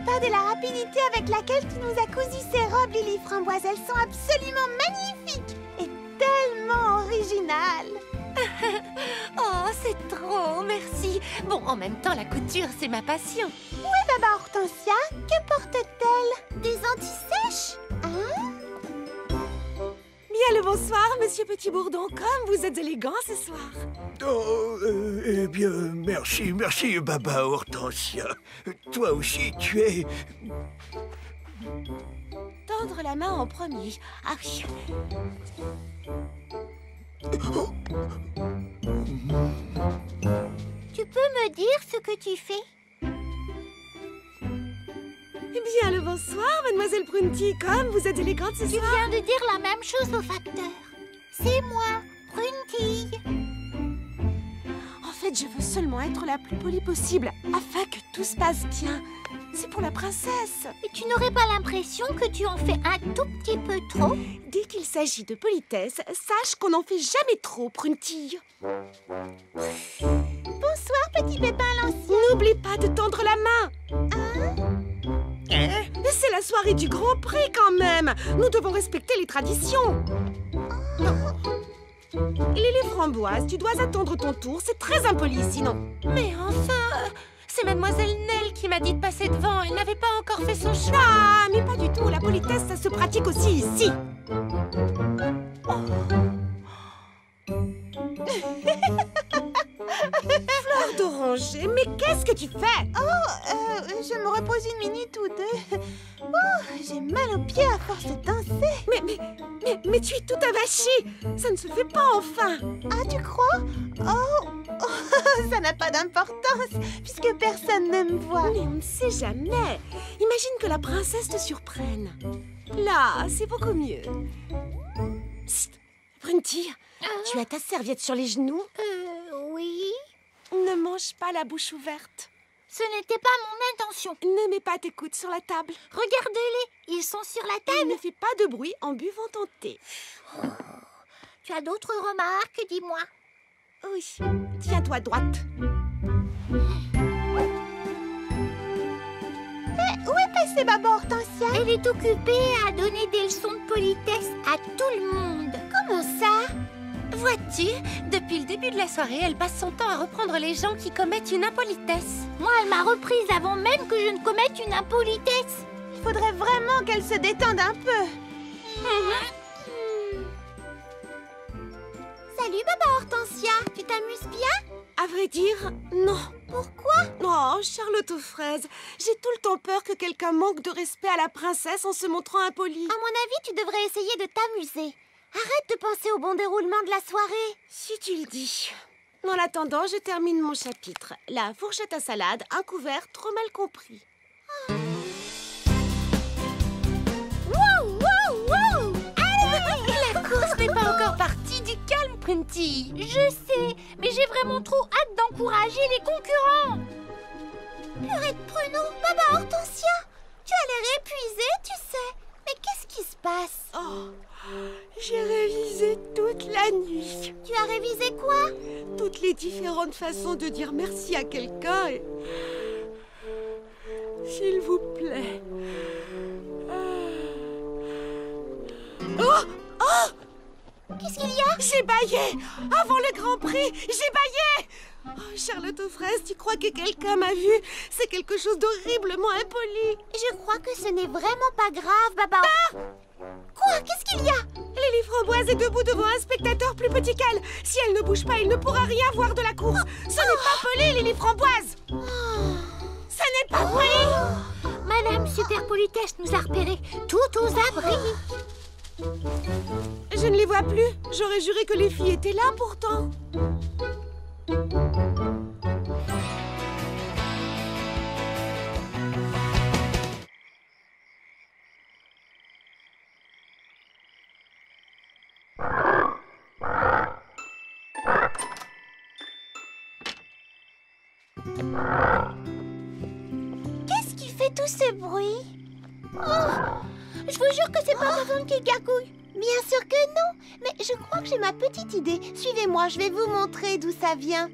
pas de la rapidité avec laquelle tu nous as cousu ces robes, Lily Framboise. Elles sont absolument magnifiques et tellement originales. Oh, c'est trop, merci. Bon, en même temps, la couture, c'est ma passion. Où est Baba Hortensia? Que porte-t-elle? Des anti-sèches? Hein? Bien le bonsoir, monsieur Petit Bourdon. Comme vous êtes élégant ce soir. Oh, eh bien, merci, Baba Hortensia. Toi aussi, tu es... Tendre la main en premier. Ah oui. Tu peux me dire ce que tu fais? Bien le bonsoir, mademoiselle Prunty. Comme vous êtes élégante ce soir. Tu viens de dire la même chose au facteur. C'est moi, Prunty. En fait, je veux seulement être la plus polie possible, afin que tout se passe bien. C'est pour la princesse. Et tu n'aurais pas l'impression que tu en fais un tout petit peu trop? Dès qu'il s'agit de politesse, sache qu'on n'en fait jamais trop, Prunty. Bonsoir, petit pépin l'ancien. N'oublie pas de tendre la main. C'est la soirée du Grand Prix quand même. Nous devons respecter les traditions. Lily Framboise, tu dois attendre ton tour. C'est très impoli sinon. Mais enfin, c'est mademoiselle Nell qui m'a dit de passer devant. Elle n'avait pas encore fait son choix. Ah, mais pas du tout. La politesse, ça se pratique aussi ici. Fleur d'oranger, mais qu'est-ce que tu fais? Je me repose une minute ou deux. Oh, j'ai mal aux pieds à force de danser. Mais tu es tout avachie. Ça ne se fait pas enfin. Ah, tu crois? Oh, ça n'a pas d'importance, puisque personne ne me voit. Mais on ne sait jamais. Imagine que la princesse te surprenne. Là, c'est beaucoup mieux. Psst, Prunty, tu as ta serviette sur les genoux? Oui. Ne mange pas la bouche ouverte. Ce n'était pas mon intention. Ne mets pas tes coudes sur la table. Regardez-les, ils sont sur la Et table. ne fais pas de bruit en buvant ton thé. Tu as d'autres remarques, dis-moi. Oui, tiens-toi droite. Où est passée Baba Hortensia? Elle est occupée à donner des leçons de politesse à tout le monde. Comment ça? Vois-tu, depuis le début de la soirée, elle passe son temps à reprendre les gens qui commettent une impolitesse. Moi, elle m'a reprise avant même que je ne commette une impolitesse. Il faudrait vraiment qu'elle se détende un peu. Salut Baba Hortensia, tu t'amuses bien? À vrai dire, non. Pourquoi? Oh, Charlotte aux fraises, j'ai tout le temps peur que quelqu'un manque de respect à la princesse en se montrant impoli. À mon avis, tu devrais essayer de t'amuser. Arrête de penser au bon déroulement de la soirée. Si tu le dis. En attendant, je termine mon chapitre. La fourchette à salade, un couvert trop mal compris. Wow, wow, wow! Allez! La course n'est pas encore partie, du calme, Prunty. Je sais, mais j'ai vraiment trop hâte d'encourager les concurrents. Purée de pruneaux, Baba Hortensia, tu as l'air épuisée, tu sais. Mais qu'est-ce qui se passe? Oh, j'ai révisé toute la nuit. Tu as révisé quoi? Toutes les différentes façons de dire merci à quelqu'un et... S'il vous plaît. Oh! Oh! Qu'est-ce qu'il y a? J'ai bâillé! Avant le Grand Prix, j'ai bâillé! Oh, Charlotte aux fraises, tu crois que quelqu'un m'a vu? C'est quelque chose d'horriblement impoli. Je crois que ce n'est vraiment pas grave, Baba. Quoi? Qu'est-ce qu'il y a? Lily Framboise est debout devant un spectateur plus petit qu'elle. Si elle ne bouge pas, il ne pourra rien voir de la course. Ce n'est pas poli, Lily Framboise. Ce n'est pas poli. Madame Super Politesse nous a repérés, tout aux abris. Je ne les vois plus. J'aurais juré que les filles étaient là pourtant. Qu'est-ce qui fait tout ce bruit? Je vous jure que c'est pas besoin de qui gargouille. Bien sûr que non, mais je crois que j'ai ma petite idée. Suivez-moi, je vais vous montrer d'où ça vient.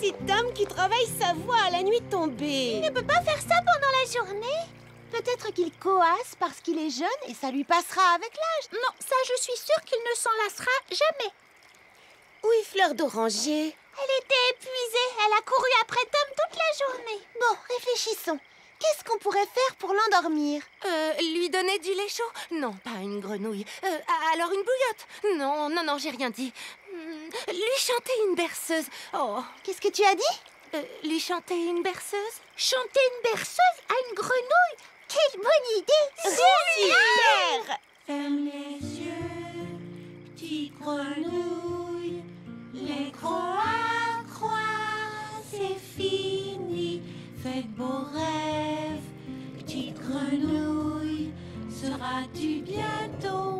C'est Tom qui travaille sa voix à la nuit tombée. Il ne peut pas faire ça pendant la journée. Peut-être qu'il coasse parce qu'il est jeune et ça lui passera avec l'âge. Non, ça je suis sûre qu'il ne s'en lassera jamais. Où est Fleur d'Oranger? Elle était épuisée. Elle a couru après Tom toute la journée. Bon, réfléchissons. Qu'est-ce qu'on pourrait faire pour l'endormir? Lui donner du lait chaud? Non, pas une grenouille. Alors une bouillotte? Non, non, non, j'ai rien dit. Lui chanter une berceuse. Oh. Qu'est-ce que tu as dit? Lui chanter une berceuse? Chanter une berceuse à une grenouille? Quelle bonne idée! Super! Ferme les yeux, petite grenouille. Les croix, c'est fini. Faites beaux rêves, petite grenouille. Seras-tu bientôt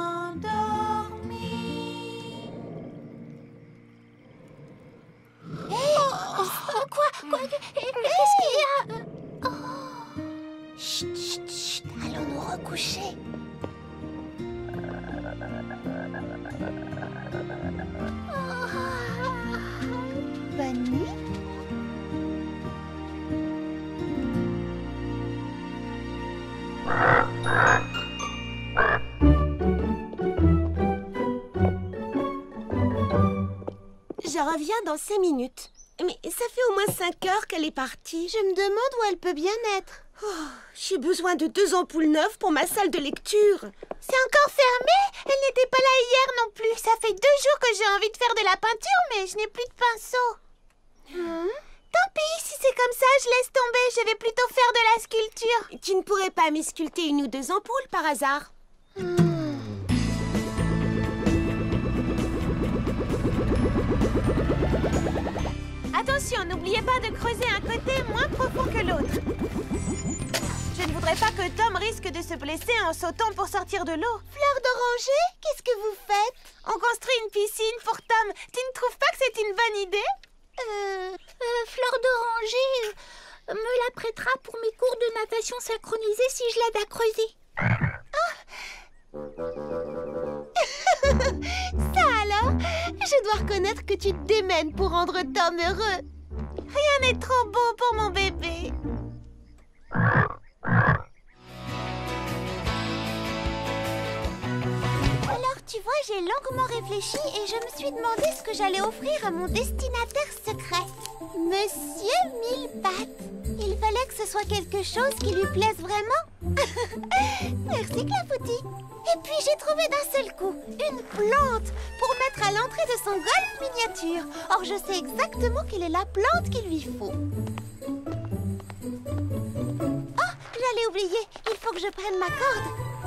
endormie? Quoi? Qu'est-ce qu'il y a? Chut, chut, chut. Allons nous recoucher. Bonne nuit. Je reviens dans 5 minutes. Mais ça fait au moins 5 heures qu'elle est partie. Je me demande où elle peut bien être. J'ai besoin de 2 ampoules neuves pour ma salle de lecture. C'est encore fermé? Elle n'était pas là hier non plus. Ça fait 2 jours que j'ai envie de faire de la peinture, mais je n'ai plus de pinceau. Tant pis, si c'est comme ça, je laisse tomber. Je vais plutôt faire de la sculpture. Tu ne pourrais pas m'esculpter 1 ou 2 ampoules par hasard? Attention, n'oubliez pas de creuser un côté moins profond que l'autre. Je ne voudrais pas que Tom risque de se blesser en sautant pour sortir de l'eau. Fleur d'Oranger, qu'est-ce que vous faites? On construit une piscine pour Tom. Tu ne trouves pas que c'est une bonne idée? Fleur d'Oranger me la prêtera pour mes cours de natation synchronisée si je l'aide à creuser. Ça alors? Je dois reconnaître que tu te démènes pour rendre Tom heureux. Rien n'est trop beau pour mon bébé. Alors, tu vois, j'ai longuement réfléchi et je me suis demandé ce que j'allais offrir à mon destinataire secret. Monsieur Millepattes. Il fallait que ce soit quelque chose qui lui plaise vraiment. Merci, Clafoutis. Et puis, j'ai trouvé d'un seul coup une plante pour mettre à l'entrée de son golf miniature. Or, je sais exactement quelle est la plante qu'il lui faut. Oh, j'allais oublier. Il faut que je prenne ma corde.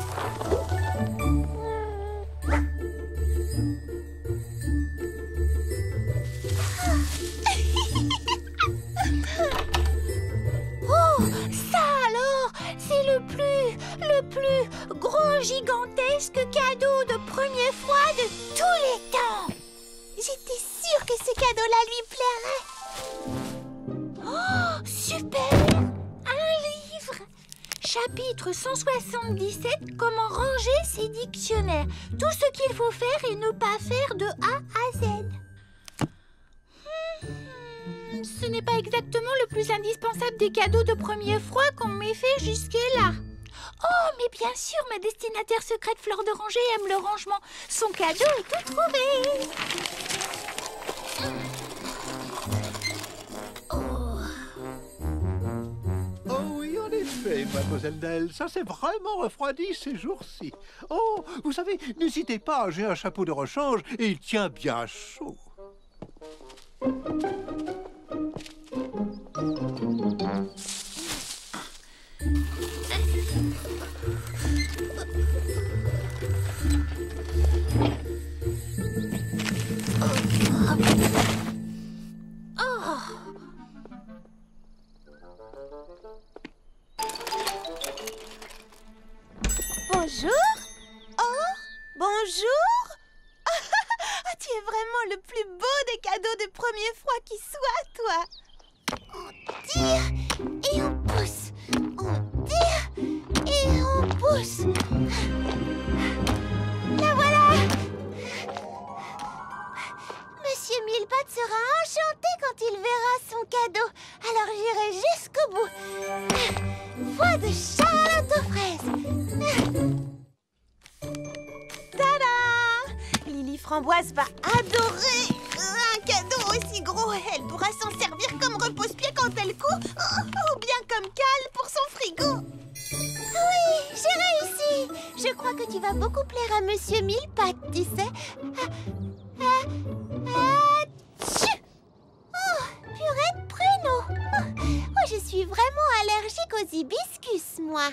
Oh, ça alors, c'est le plus gros gigantesque cadeau de première fois de tous les temps. J'étais sûre que ce cadeau-là lui plairait. Oh, super! Un livre! Chapitre 177, comment ranger ses dictionnaires. Tout ce qu'il faut faire et ne pas faire de A à Z. Ce n'est pas exactement le plus indispensable des cadeaux de première fois qu'on m'ait fait jusque-là. Oh, mais bien sûr, ma destinataire secrète Fleur d'Oranger aime le rangement. Son cadeau est tout trouvé. Oh oui, en effet, mademoiselle Nell, ça s'est vraiment refroidi ces jours-ci. Oh, vous savez, n'hésitez pas, j'ai un chapeau de rechange et il tient bien chaud. Bonjour. Oh, bonjour. Tu es vraiment le plus beau des cadeaux de première fois qui soit, toi. On tire et on pousse. On tire et on pousse. La voilà. Monsieur Millepattes sera enchanté quand il verra chocolat de Charlotte aux fraises. Tada! Lily Framboise va adorer un cadeau aussi gros. Elle pourra s'en servir comme repose-pied quand elle court, ou bien comme cale pour son frigo. Oui, j'ai réussi. Je crois que tu vas beaucoup plaire à Monsieur Millepattes, tu sais. Tchou! Oh, purée de pruneau. Oh, je suis vraiment allergique aux hibiscus, moi.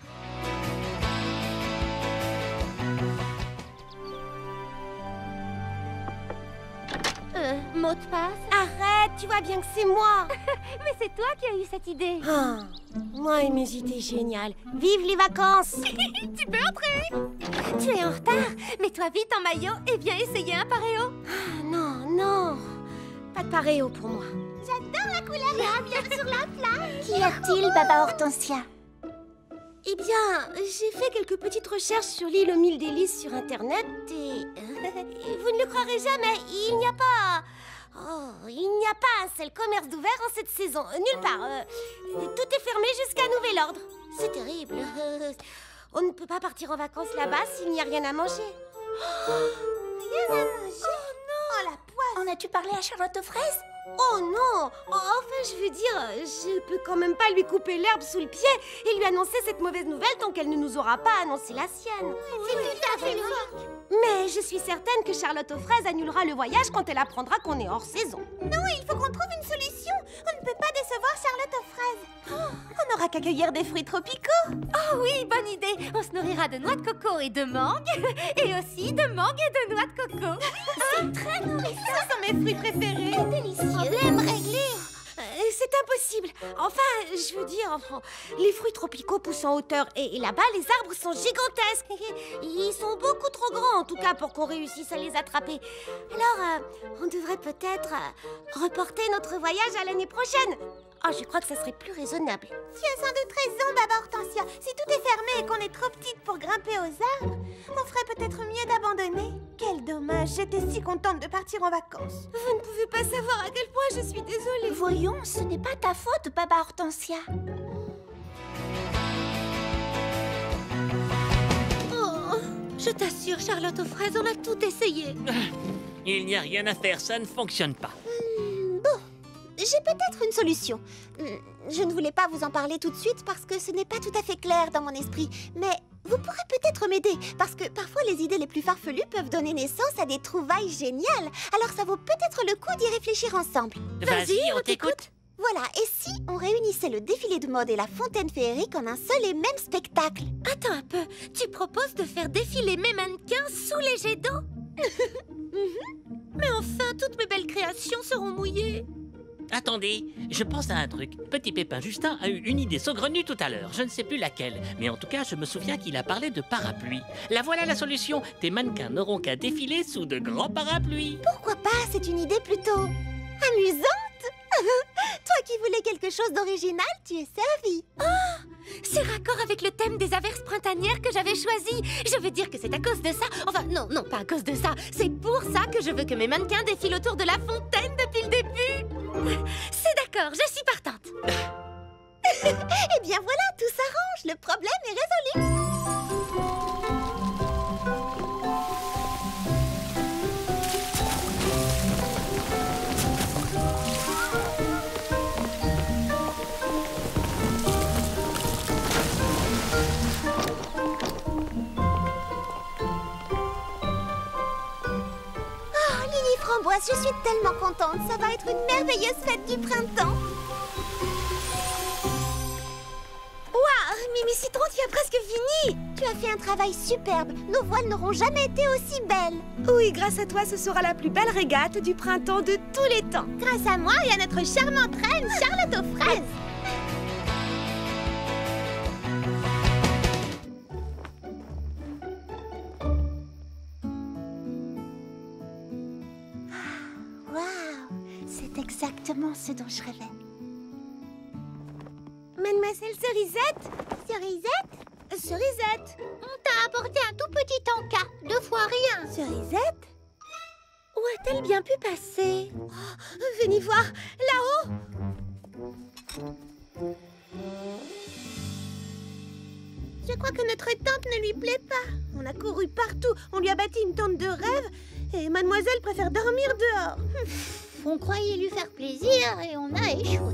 Mot de passe? Arrête, tu vois bien que c'est moi. Mais c'est toi qui as eu cette idée. Ah, moi et mes idées géniales. Vive les vacances. Tu peux entrer. Tu es en retard. Mets-toi vite en maillot et viens essayer un paréo. Ah, non, non. Pas de paréo pour moi. J'adore la couleur bien sur la plage. Qu'y a-t-il, Baba Hortensia? Eh bien, j'ai fait quelques petites recherches sur l'île aux mille délices sur Internet et vous ne le croirez jamais, il n'y a pas... Oh, il n'y a pas un seul commerce d'ouvert en cette saison, nulle part. Tout est fermé jusqu'à nouvel ordre. C'est terrible. On ne peut pas partir en vacances là-bas s'il n'y a rien à manger. Rien à manger? Oh non! Oh la poisse! En as-tu parlé à Charlotte aux fraises? Oh non! Enfin, je veux dire, je peux quand même pas lui couper l'herbe sous le pied et lui annoncer cette mauvaise nouvelle tant qu'elle ne nous aura pas annoncé la sienne. C'est tout à fait logique. Mais je suis certaine que Charlotte aux fraises annulera le voyage quand elle apprendra qu'on est hors saison. Non, il faut qu'on trouve une solution. On ne peut pas décevoir Charlotte aux fraises. On n'aura qu'à cueillir des fruits tropicaux. Oh oui, bonne idée. On se nourrira de noix de coco et de mangue. Et aussi de mangue et de noix de coco. C'est très nourrissant. Ce sont mes fruits préférés. C'est délicieux. Problème réglé. C'est impossible. Enfin, je veux dire, les fruits tropicaux poussent en hauteur et là-bas, les arbres sont gigantesques. Ils sont beaucoup trop grands, en tout cas, pour qu'on réussisse à les attraper. Alors, on devrait peut-être reporter notre voyage à l'année prochaine. Oh, je crois que ça serait plus raisonnable. Tu as sans doute raison, Baba Hortensia. Si tout est fermé et qu'on est trop petite pour grimper aux arbres, on ferait peut-être mieux d'abandonner. Quel dommage, j'étais si contente de partir en vacances. Vous ne pouvez pas savoir à quel point je suis désolée. Voyons, ce n'est pas ta faute, Baba Hortensia. Oh, je t'assure, Charlotte aux fraises, on a tout essayé. Il n'y a rien à faire, ça ne fonctionne pas. Bon, j'ai peut-être une solution. Je ne voulais pas vous en parler tout de suite parce que ce n'est pas tout à fait clair dans mon esprit. Mais vous pourrez peut-être m'aider parce que parfois les idées les plus farfelues peuvent donner naissance à des trouvailles géniales. Alors ça vaut peut-être le coup d'y réfléchir ensemble. Vas-y, on t'écoute. Voilà, et si on réunissait le défilé de mode et la fontaine féerique en un seul et même spectacle? Attends un peu. Tu proposes de faire défiler mes mannequins sous les jets d'eau? Mais enfin, toutes mes belles créations seront mouillées. Attendez, je pense à un truc. Petit Pépin Justin a eu une idée saugrenue tout à l'heure. Je ne sais plus laquelle, mais en tout cas, je me souviens qu'il a parlé de parapluie. La voilà la solution. Tes mannequins n'auront qu'à défiler sous de grands parapluies. Pourquoi pas? C'est une idée plutôt amusante. Toi qui voulais quelque chose d'original, tu es servi. C'est raccord avec le thème des averses printanières que j'avais choisi. Je veux dire que c'est à cause de ça. Enfin, non, pas à cause de ça. C'est pour ça que je veux que mes mannequins défilent autour de la fontaine depuis le début. C'est d'accord, je suis partante. Eh bien voilà, tout s'arrange. Le problème est résolu. Framboise, je suis tellement contente. Ça va être une merveilleuse fête du printemps. Waouh, Mimi Citron, tu as presque fini. Tu as fait un travail superbe. Nos voiles n'auront jamais été aussi belles. Oui, grâce à toi, ce sera la plus belle régate du printemps de tous les temps. Grâce à moi et à notre charmante reine, Charlotte aux fraises. Exactement ce dont je rêvais. Mademoiselle Cerisette? Cerisette? Cerisette? On t'a apporté un tout petit encas, 2 fois rien. Cerisette? Où a-t-elle bien pu passer? Venez voir, là-haut. Je crois que notre tante ne lui plaît pas. On a couru partout, on lui a bâti une tente de rêve et mademoiselle préfère dormir dehors. On croyait lui faire plaisir et on a échoué.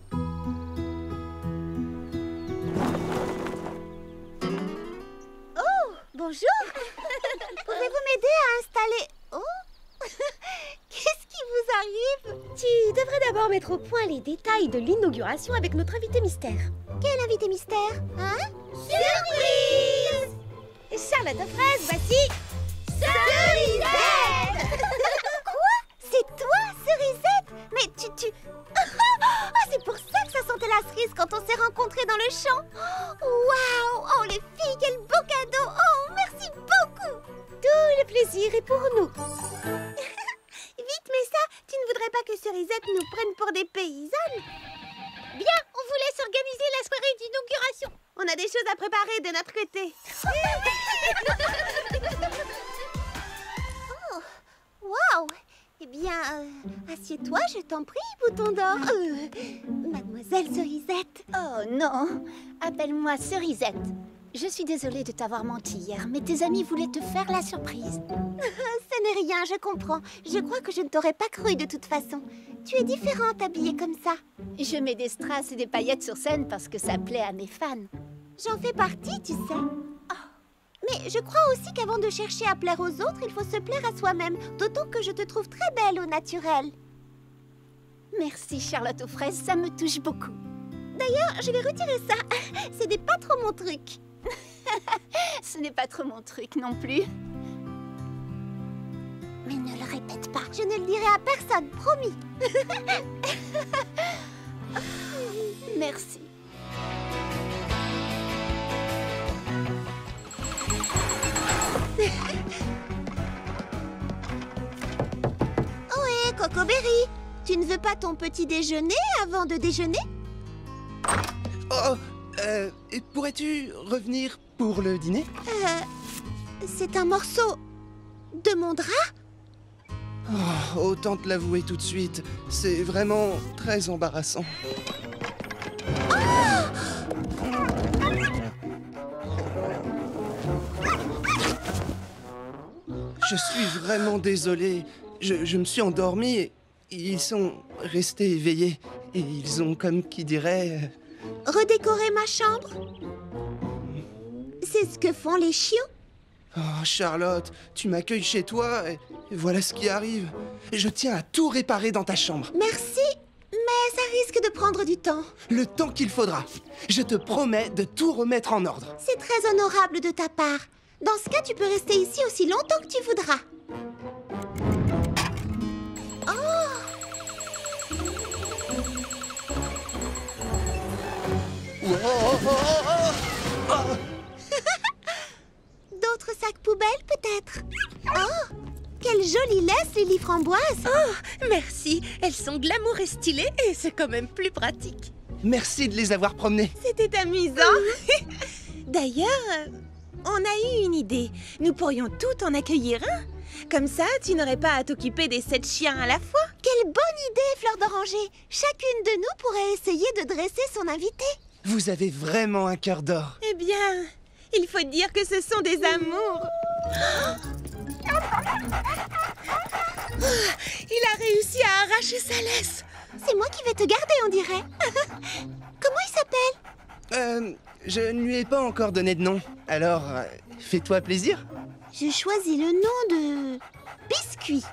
Oh, bonjour. Pouvez-vous m'aider à installer... Oh qu'est-ce qui vous arrive? Tu devrais d'abord mettre au point les détails de l'inauguration avec notre invité mystère. Quel invité mystère? Hein? Surprise! Charlotte aux fraises, voici... Cerisette! Quoi? C'est toi, Cerisette? Mais tu... Oh, c'est pour ça que ça sentait la cerise quand on s'est rencontrés dans le champ. Waouh! Oh, les filles, quel beau cadeau! Oh, merci beaucoup! Tout le plaisir est pour nous. Vite, Messa, tu ne voudrais pas que Cerisette nous prenne pour des paysannes? Bien, on vous laisse organiser la soirée d'inauguration. On a des choses à préparer de notre côté. Oh, waouh! Eh bien, assieds-toi, je t'en prie, bouton d'or. Mademoiselle Cerisette. Oh non, appelle-moi Cerisette. Je suis désolée de t'avoir menti hier, mais tes amis voulaient te faire la surprise. Ce n'est rien, je comprends. Je crois que je ne t'aurais pas cru de toute façon. Tu es différente habillée comme ça. Je mets des strass et des paillettes sur scène parce que ça plaît à mes fans. J'en fais partie, tu sais. Oh. Mais je crois aussi qu'avant de chercher à plaire aux autres, il faut se plaire à soi-même. D'autant que je te trouve très belle au naturel. Merci Charlotte aux fraises, ça me touche beaucoup. D'ailleurs, je vais retirer ça. Ce n'est pas trop mon truc. Ce n'est pas trop mon truc non plus. Mais ne le répète pas. Je ne le dirai à personne, promis. Merci. Ohé, Cocoberry, tu ne veux pas ton petit déjeuner avant de déjeuner? Oh, pourrais-tu revenir pour le dîner? C'est un morceau de mon drap? Oh, autant te l'avouer tout de suite, c'est vraiment très embarrassant. Je suis vraiment désolé. Je me suis endormi et ils sont restés éveillés. Et ils ont, comme qui dirait... Redécorer ma chambre? C'est ce que font les chiots? Oh, Charlotte, tu m'accueilles chez toi et voilà ce qui arrive. Je tiens à tout réparer dans ta chambre. Merci, mais ça risque de prendre du temps. Le temps qu'il faudra. Je te promets de tout remettre en ordre. C'est très honorable de ta part. Dans ce cas, tu peux rester ici aussi longtemps que tu voudras. D'autres sacs poubelles, peut-être? Oh, quelle jolie laisse, Lily Framboise! Oh, merci. Elles sont glamour et stylées et c'est quand même plus pratique. Merci de les avoir promenés. C'était amusant. D'ailleurs, on a eu une idée. Nous pourrions tout en accueillir un. Comme ça, tu n'aurais pas à t'occuper des 7 chiens à la fois. Quelle bonne idée, Fleur d'Oranger! Chacune de nous pourrait essayer de dresser son invité. Vous avez vraiment un cœur d'or. Eh bien, il faut dire que ce sont des amours. Il a réussi à arracher sa laisse. C'est moi qui vais te garder, on dirait. Comment il s'appelle? Je ne lui ai pas encore donné de nom. Alors, fais-toi plaisir. Je choisis le nom de... Biscuit.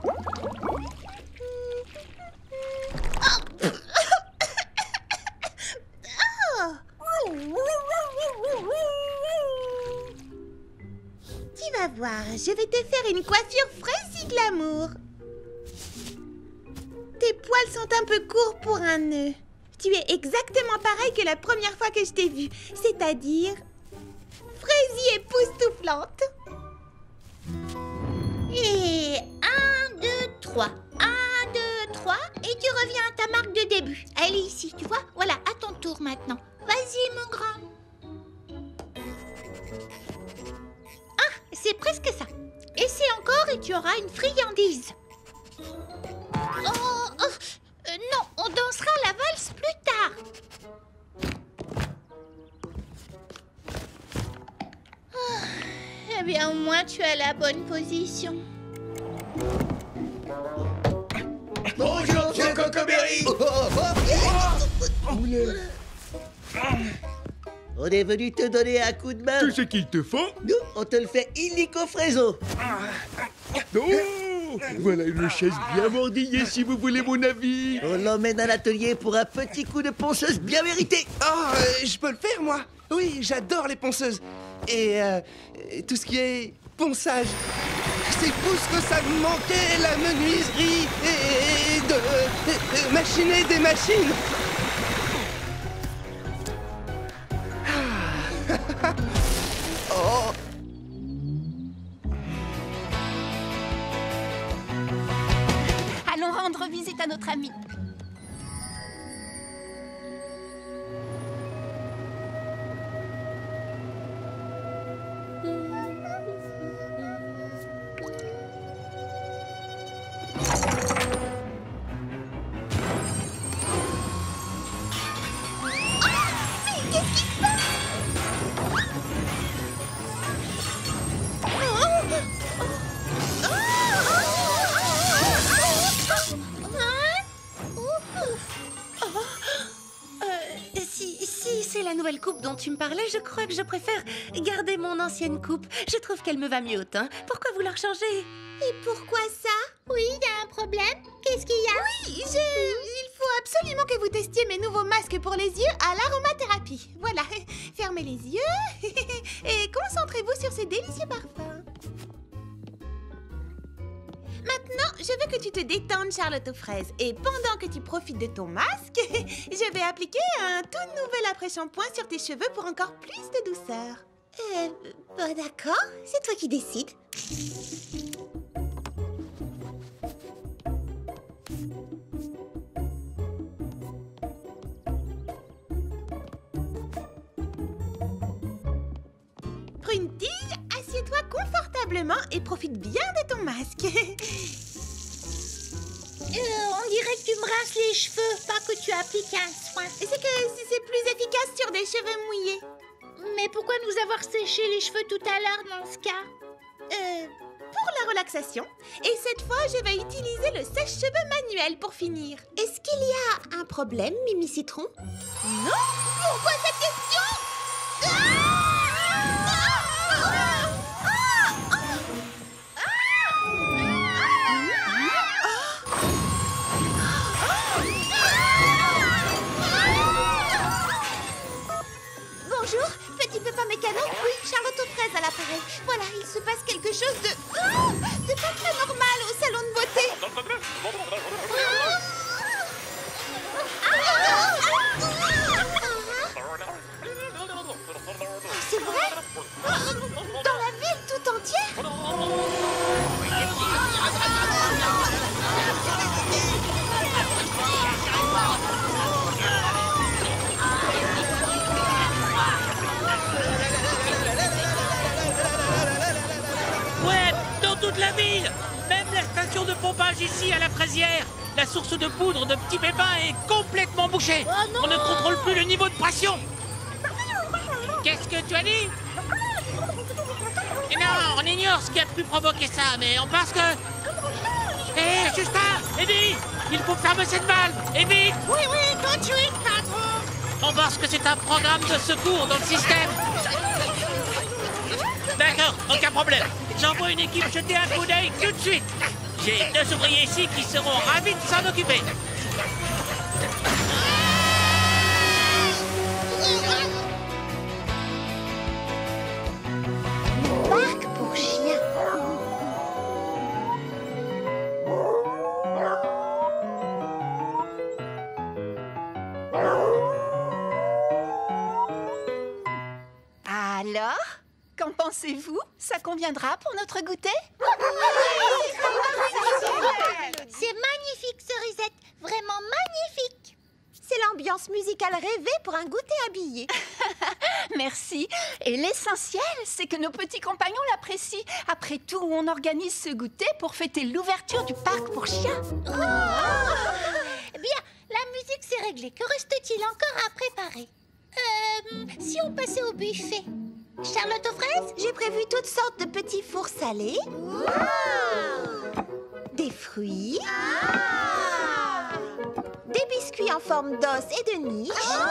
Tu vas voir, je vais te faire une coiffure fraise glamour. Tes poils sont un peu courts pour un nœud. Tu es exactement pareil que la première fois que je t'ai vue, c'est-à-dire fraise époustouflante. Et 1, 2, 3. 1, 2, 3. Et tu reviens à ta marque de début. Elle est ici, tu vois? Voilà, à ton tour maintenant. Vas-y, mon grand. Ah, c'est presque ça. Essaie encore et tu auras une friandise. Non, on dansera la valse plus tard. bien, au moins tu as la bonne position. Bonjour, monsieur Cocoberry. On est venu te donner un coup de main. Tout ce qu'il te faut. Nous, on te le fait illico fréso. Oh, voilà une chaise bien mordillée si vous voulez mon avis. On l'emmène à l'atelier pour un petit coup de ponceuse bien mérité. Oh, je peux le faire, moi. Oui, j'adore les ponceuses. Et tout ce qui est ponçage. C'est tout ce que ça me manquait, la menuiserie et de machiner des machines. Oh. Allons rendre visite à notre ami. Si c'est la nouvelle coupe dont tu me parlais, je crois que je préfère garder mon ancienne coupe. Je trouve qu'elle me va mieux au teint. Pourquoi vouloir changer? Et pourquoi ça? Oui, il y a un problème. Qu'est-ce qu'il y a? Oui, il faut absolument que vous testiez mes nouveaux masques pour les yeux à l'aromathérapie. Voilà, fermez les yeux et concentrez-vous sur ces délicieux parfums. Maintenant, je veux que tu te détendes, Charlotte aux fraises. Et pendant que tu profites de ton masque, je vais appliquer un tout nouvel après-shampoing sur tes cheveux pour encore plus de douceur. Bon, d'accord. C'est toi qui décides. Prune-tige, assieds-toi confortablement et profite bien de ton masque. On dirait que tu me rinces les cheveux, pas que tu appliques un soin. C'est que c'est plus efficace sur des cheveux mouillés. Mais pourquoi nous avoir séché les cheveux tout à l'heure dans ce cas? Pour la relaxation. Et cette fois, je vais utiliser le sèche-cheveux manuel pour finir. Est-ce qu'il y a un problème, Mimi Citron? Non? Pourquoi cette question? Bonjour, petit pépin mécano. Oui, Charlotte aux fraises à l'appareil. Voilà, il se passe quelque chose de pas très normal au salon de beauté. C'est vrai? Dans la ville tout entière? Ouais, dans toute la ville. Même la station de pompage ici à la Fraisière. La source de poudre de Petit Pépin est complètement bouchée. On ne contrôle plus le niveau de pression. Qu'est-ce que tu as dit? Et non, on ignore ce qui a pu provoquer ça, mais on pense que... Hé, Justin, Evie, il faut fermer cette valve, et vite. Oui, tout de suite, patron. On pense que c'est un programme de secours dans le système. D'accord, aucun problème. J'envoie une équipe jeter un coup d'œil tout de suite. J'ai 2 ouvriers ici qui seront ravis de s'en occuper. Parc pour chiens. Alors, qu'en pensez-vous? Ça conviendra pour notre goûter? C'est magnifique, Cerisette. Vraiment magnifique. C'est l'ambiance musicale rêvée pour un goûter habillé. Merci. Et l'essentiel, c'est que nos petits compagnons l'apprécient. Après tout, on organise ce goûter pour fêter l'ouverture du parc pour chiens. Bien, la musique c'est réglé. Que reste-t-il encore à préparer? Si on passait au buffet? Charlotte aux fraises? J'ai prévu toutes sortes de petits fours salés. Des fruits. Des biscuits en forme d'os et de niche.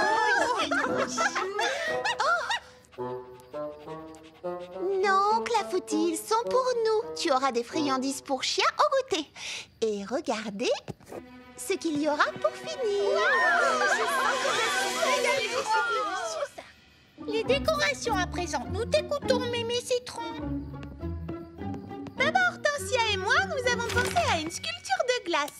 Non, Clafoutis, ils sont pour nous. Tu auras des friandises pour chiens au goûter. Et regardez ce qu'il y aura pour finir. Les décorations à présent. Nous t'écoutons, Mémé Citron. Maman Hortensia et moi, nous avons pensé à une sculpture de glace.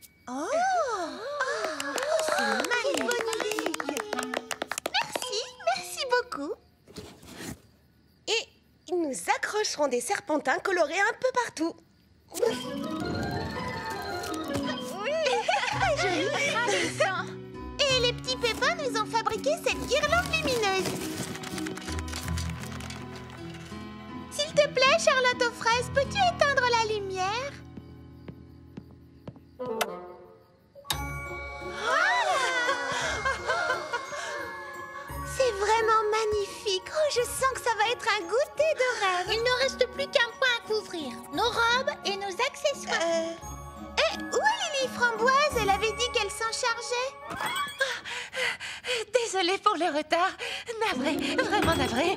C'est magnifique. Merci beaucoup. Et nous accrocherons des serpentins colorés un peu partout. Et les petits pépins nous ont fabriqué cette guirlande lumineuse. S'il te plaît, Charlotte aux fraises, peux-tu éteindre la lumière? C'est vraiment magnifique. Oh, je sens que ça va être un goûter de rêve. Il ne reste plus qu'un point à couvrir. Nos robes et nos accessoires. Où est Lily Framboise? Elle avait dit qu'elle s'en chargeait. Désolée pour le retard. Navrée, vraiment navrée.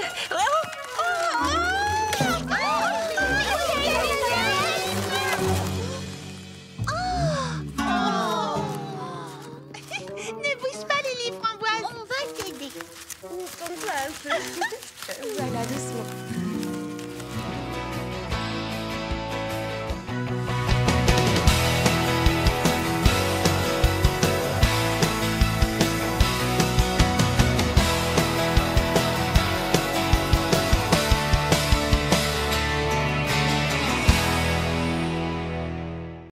Ne bouge pas, Lily Framboise. On va t'aider. Voilà, doucement.